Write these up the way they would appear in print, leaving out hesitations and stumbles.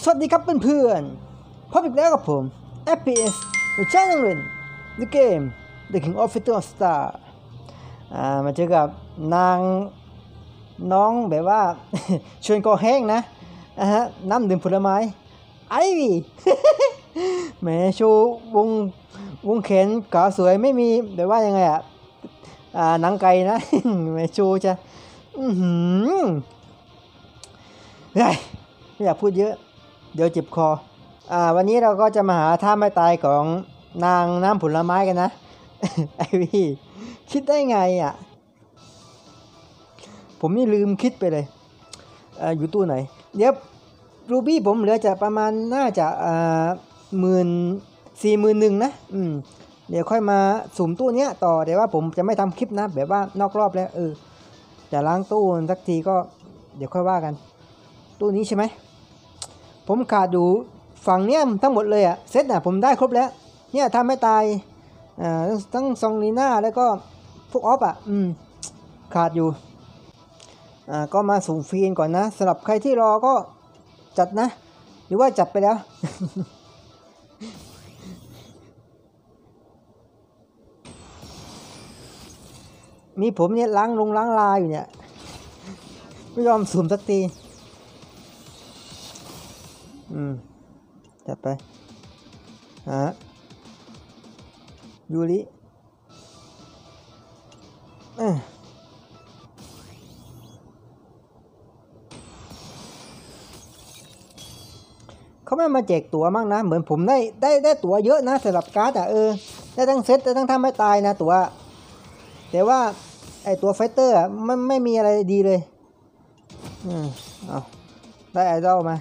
วัสดีครับเพื่อนๆพบอีกแล้วกับผม FPS ในช่องเล่น The Game The King of Fighter Star มาเจอกับนางน้องแบบว่า ชวนคอแห้งนะน้ำดื่มผลไม้ไอวี่ แหมโชว์วงแขนขาสวยไม่มีแบบว่ายังไงหนังไก่นะ แหมโชว์จะไม่อยากพูดเยอะเดี๋ยวเจ็บคอวันนี้เราก็จะมาหาท่าไม่ตายของนางน้ำผลไม้กันนะ ไอวี่คิดได้ไงผมนี่ลืมคิดไปเลยอยู่ตู้ไหนเดี๋ยวรูบี้ผมเหลือจะประมาณน่าจะ41,000นะเดี๋ยวค่อยมาสุ่มตู้เนี้ยต่อแต่ว่าผมจะไม่ทำคลิปนะแบบว่านอกรอบแล้วจะล้างตู้สักทีก็เดี๋ยวค่อยว่ากันตู้นี้ใช่ไหมผมขาดอยู่ฝั่งเนี้ยทั้งหมดเลยเซตผมได้ครบแล้วเนี่ยทำไม่ตายทั้งซองลีน่าแล้วก็พวกออฟขาดอยู่ก็มาสุ่มฟรีก่อนนะสำหรับใครที่รอก็จัดนะหรือว่าจัดไปแล้ว มีผมเนี่ยล้างลายอยู่เนี่ยไม่ยอมสุ่มสักทีจัดไปยูริเขาไม่มาแจกตั๋วมั่งนะเหมือนผมได้ตั๋วเยอะนะสำหรับการ์ดได้ทั้งเซตได้ทั้งทำไม่ตายนะตั๋วแต่ว่าไอตัวไฟเตอร์มันไม่มีอะไรดีเลยเอาได้ไอดอลมา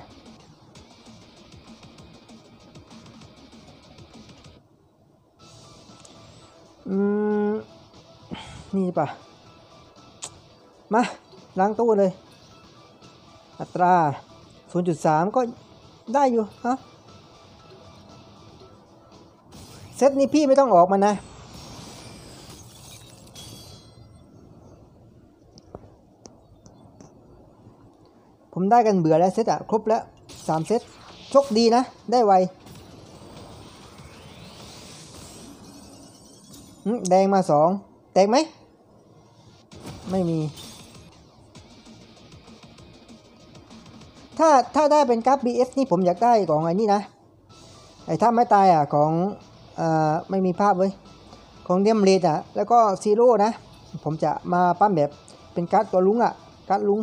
นี่ป่ะมาล้างตู้เลยอัตรา 0.3 ก็ได้อยู่เซตนี้พี่ไม่ต้องออกมานะผมได้กันเบื่อแล้วเซตครบแล้ว3เซตโชคดีนะได้ไวแดงมา2แตกไหมไม่มีถ้าได้เป็นกราฟ BS นี่ผมอยากได้ของไอ้นี่นะไอ้ถ้าไม่ตายของไม่มีภาพเว้ยของเดียมเลดแล้วก็ซีโร่นะผมจะมาปั้มแบบเป็นการ์ดตัวลุงการ์ดลุง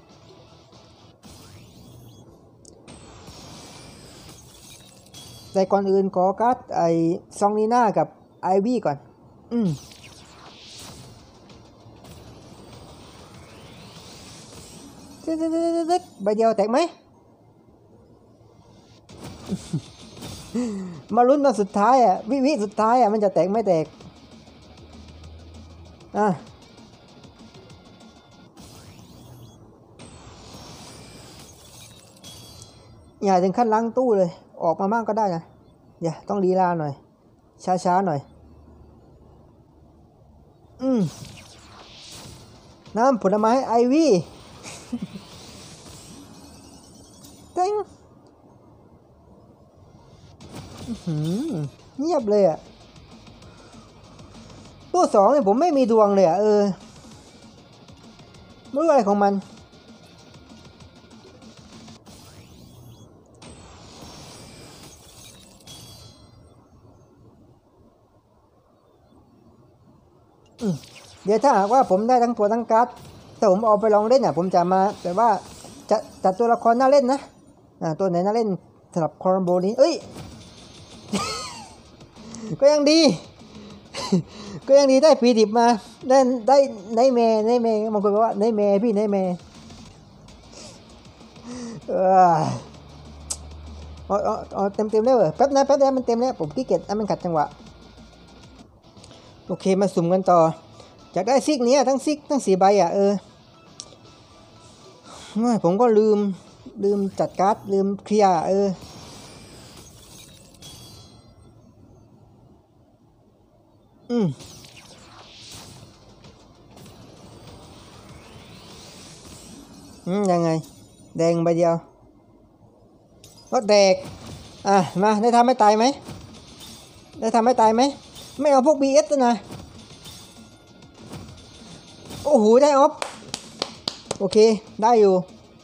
แต่ก่อนอื่นขอการ์ดไอซองนีน่ากับไอวี่ก่อนใบเดียวแตกไหม มาลุ้นตอนสุดท้ายวิสุดท้ายมันจะแตกไม่แตกอย่าถึงขั้นล้างตู้เลยออกมาบ้างก็ได้นะอย่าต้องลีลาหน่อยช้าหน่อยน้ำผลไม้ไอวี่เต็งเงียบเลยตู้2เนี่ยผมไม่มีดวงเลยไม่รู้อะไรของมันเดี๋ยวถ้าหากว่าผมได้ทั้งตัวทั้งการ์ดแต่ผมเอาไปลองเล่นผมจะมาแต่ว่าจะจัดตัวละครน่าเล่นนะตัวไหนน่าเล่นสำหรับคอร์โบนี้ก็ยังดี ก็ยังดีได้ปีดิบมาได้ในเมบางคนบอกว่าในเมพี่ในเมเต็มแล้วแป๊บนะมันเต็มแล้วผมขี้เกียจมันขัดจังหวะโอเคมาสุ่มกันต่ออยากได้ซิกนี้ทั้งซิกทั้ง4ใบผมก็ลืมจัดการ์ดลืมเคลียร์ยังไงแดงใบเดียวก็แดกมาได้ทำให้ตายไหมได้ทำให้ตายไหมไม่เอาพวก BS นะโอ้โหได้ออฟโอเคได้อยู่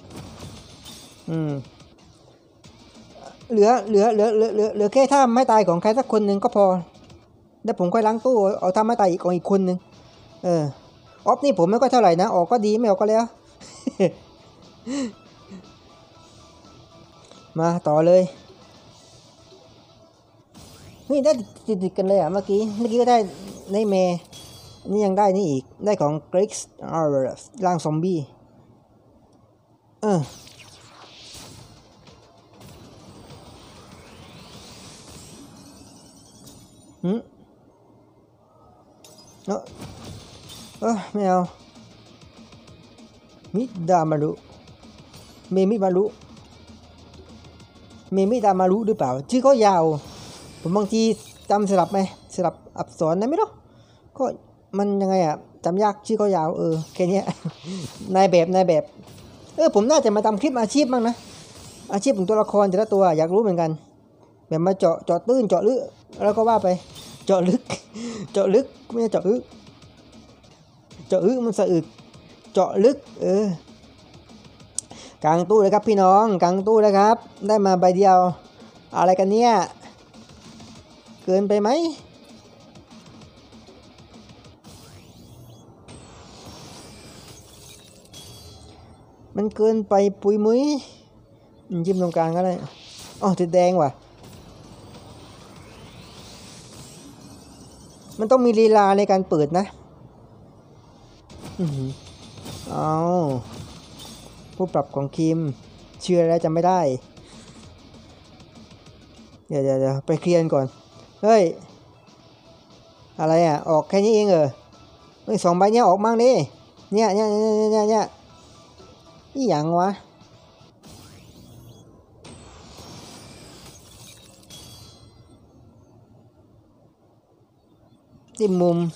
เหลือแค่ถ้าไม่ตายของใครสักคนหนึ่งก็พอแล้วผมค่อยล้างตู้เอาถ้าไม่ตายอีกของอีกคนหนึ่งออฟนี่ผมไม่ค่อยเท่าไหร่นะออกก็ดีไม่ออกก็แล้ว มาต่อเลยนี่ได้ติดกันเลยเมื่อกี้ก็ได้ในเมย์นี่ยังได้นี่อีกได้ของ Grix ร่างซอมบี้ไม่เอามิดามารุเมมิมารุเมมิดามารุหรือเปล่าชื่อเขายาวผมบางทีจำสลับไหมสลับอักษรนะไม่รู้ก็มันยังไงจำยากชื่อเขายาวแค่นี้ นายแบบผมน่าจะมาทำคลิปอาชีพบ้างนะอาชีพของตัวละครแต่ละตัวอยากรู้เหมือนกันแบบมาเจาะตื้นเจาะลึกแล้วก็ว่าไปเจาะลึกไม่ใช่เจาะอึมันสะอึกเจาะลึกกลางตู้เลยครับพี่น้องกลางตู้เลยครับได้มาใบเดียวอะไรกันเนี่ยเกินไปไหมมันเกินไปปุยมุ้ยจิ้มตรงกลางก็ได้ติดแดงว่ะมันต้องมีลีลาในการเปิดนะผู้ปรับของคิมเชื่อแล้วจำไม่ได้เดี๋ยวไปเคลียร์ก่อนเฮ้ยอะไรออกแค่นี้เองเฮ้ย2 ใบเนี้ยออกมั่งดิเนี่ยนี่อย่างวะจิ้มมุม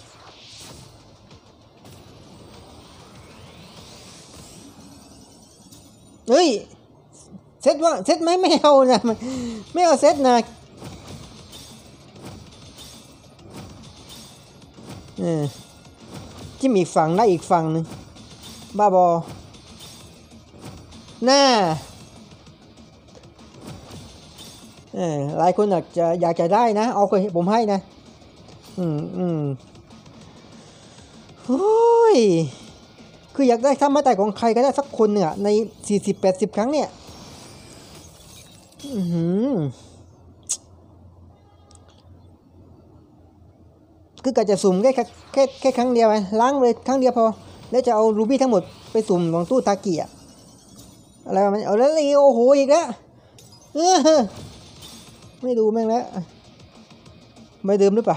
เฮ้ยเซตว่าเซตไหมไม่เอานะไม่เอาเซตนะจิ้มอีกฝั่งได้อีกฝั่งหนึ่งบ้าบอหน้าหลายคนอยากจะได้นะเอาไปผมให้นะโอ้ยคืออยากได้ถ้ามาแต่ของใครก็ได้สักคนเนี่ยใน40-80 ครั้งเนี่ยคือกะจะสุ่มแค่ครั้งเดียวไงล้างเลยครั้งเดียวพอแล้วจะเอารูบี้ทั้งหมดไปสุ่มของตู้ทากิอะไรมันเอาแล้วโอ้โหอีกแล้วไม่ดูแม่งแล้วไม่เดิมหรือเปล่า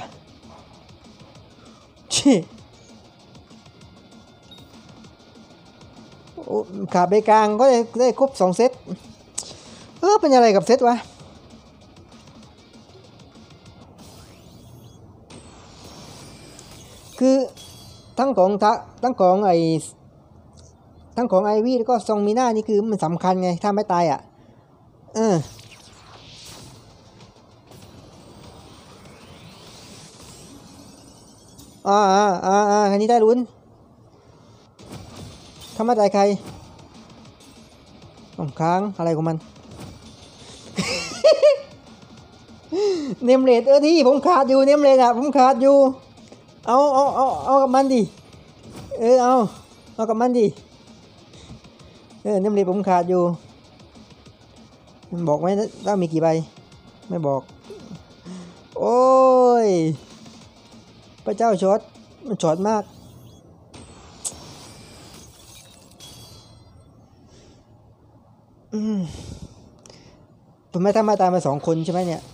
ขาดไปกลางก็ได้ครบ2 เซตเป็นอะไรกับเซตวะคือทั้งของไอวี่แล้วก็ซองมีน่านี่คือมันสำคัญไงถ้าไม่ตายอันนี้ได้ลุ้นถ้าไม่ตายใครต้องค้างอะไรของมัน เนมเลดที่ผมขาดอยู่เนมเลดผมขาดอยู่เอากับมันดิเอากับมันดิเนมเลดผมขาดอยู่บอกไหมว่ามีกี่ใบไม่บอกโอ้ยพระเจ้าช็อตมันช็อตมากผมไม่ทำมาตายมา2 คนใช่ไหมเนี่ย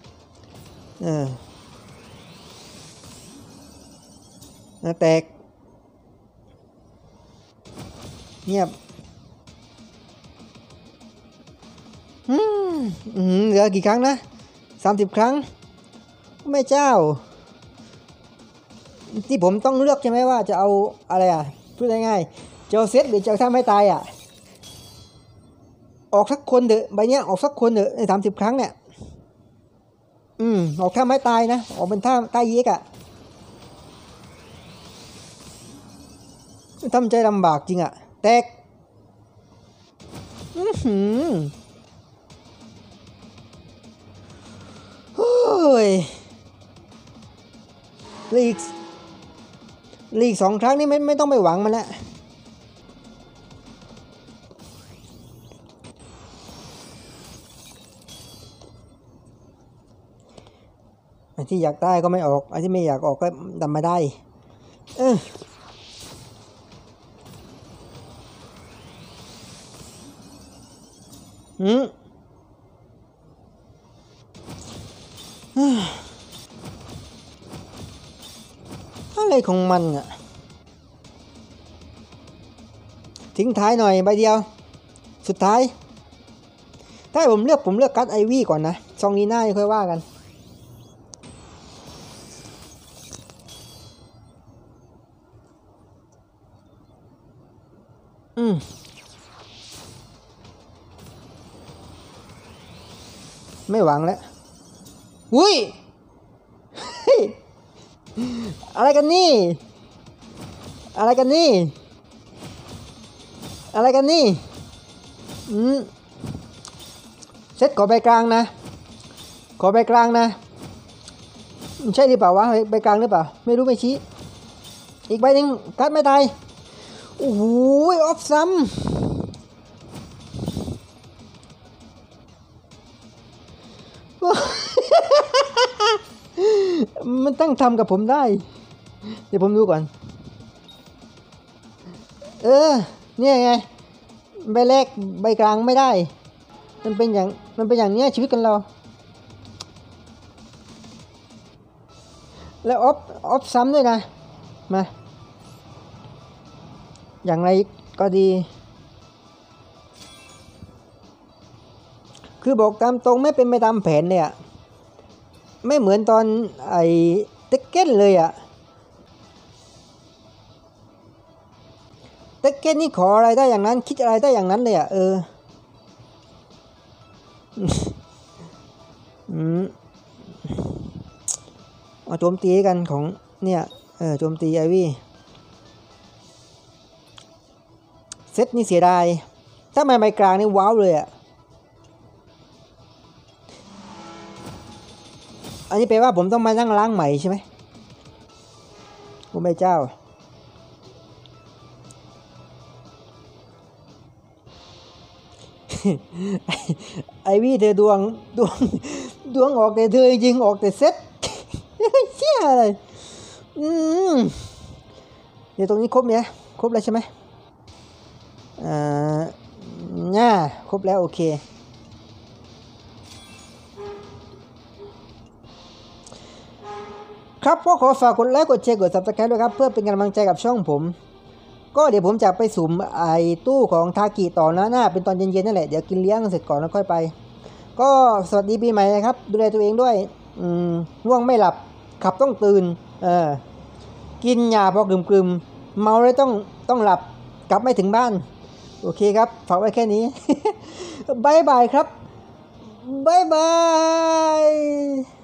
แตกเงียบเหลือกี่ครั้งนะ30 ครั้งแม่เจ้าที่ผมต้องเลือกใช่ไหมว่าจะเอาอะไรพูดง่ายๆจะเอาเซตหรือจะเอาถ้าไม่ตายออกสักคนเถอะใบเนี้ยออกสักคนเถอะใน30 ครั้งเนี่ยออกท่าไม้ตายนะออกเป็นท่าใต้เยกอะทำใจลำบากจริงอะแตกเฮ้ยลีก2 ครั้งนี่ไม่ต้องไปหวังมันแล้วอันที่อยากได้ก็ไม่ออกอันที่ไม่อยากออกก็ทำไม่ได้อะไรของมันอ่ะทิ้งท้ายหน่อยใบเดียวสุดท้ายถ้าผมเลือกกัดไอวี่ก่อนนะซองนี้หน้าค่อยว่ากันไม่หวังแล้วอุ้ยอะไรกันนี่อะไรกันนี่อะไรกันนี่เซตขอใบกลางนะขอใบกลางนะใช่หรือเปล่าวะใบกลางหรือเปล่าไม่รู้ไม่ชี้อีกใบหนึ่งกัดไม่ตายโอ้โหออฟซ้ำมันตั้งทำกับผมได้เดี๋ยวผมดูก่อนเนี่ยไงใบแรกใบกลางไม่ได้มันเป็นอย่างนี้ชีวิตกันเราแล้วออฟซ้ำด้วยนะมาอย่างไรก็ดีคือบอกตามตรงไม่เป็นไปตามแผนเลยอะไม่เหมือนตอนไอ้เต็กเก้นเลยอะเต็กเก้นนี่ขออะไรได้อย่างนั้นคิดอะไรได้อย่างนั้นเลยอะเอาโจมตีกันของเนี่ยโจมตีไอวี่เซตนี่เสียดายถ้าไม่ใบกลางนี่ว้าวเลยอ่ะอันนี้แปลว่าผมต้องมานั่งล้างใหม่ใช่ไหมผมไม่เจ้าไอวี่เธอดวงออกแต่เธอจริงออกแต่เซ็ตเชี่ยอะไรเดี๋ยวตรงนี้ครบเนี่ยครบแล้วใช่ไหมน่าครบแล้วโอเคครับก็ขอฝากกดไลค์กดแชร์กด Subscribe ด้วยครับเพื่อเป็นกำลังใจกับช่องผมก็เดี๋ยวผมจะไปสุ่มไอ้ตู้ของทากิต่อนะน่าเป็นตอนเย็นๆนั่นแหละเดี๋ยวกินเลี้ยงเสร็จก่อนแล้วค่อยไปก็สวัสดีปีใหม่นะครับดูแลตัวเองด้วยง่วงไม่หลับขับต้องตื่นกินยาพอกลืมเมาแล้วต้องหลับกลับไม่ถึงบ้านโอเคครับฝากไว้แค่นี้ บ๊ายบายครับบ๊ายบาย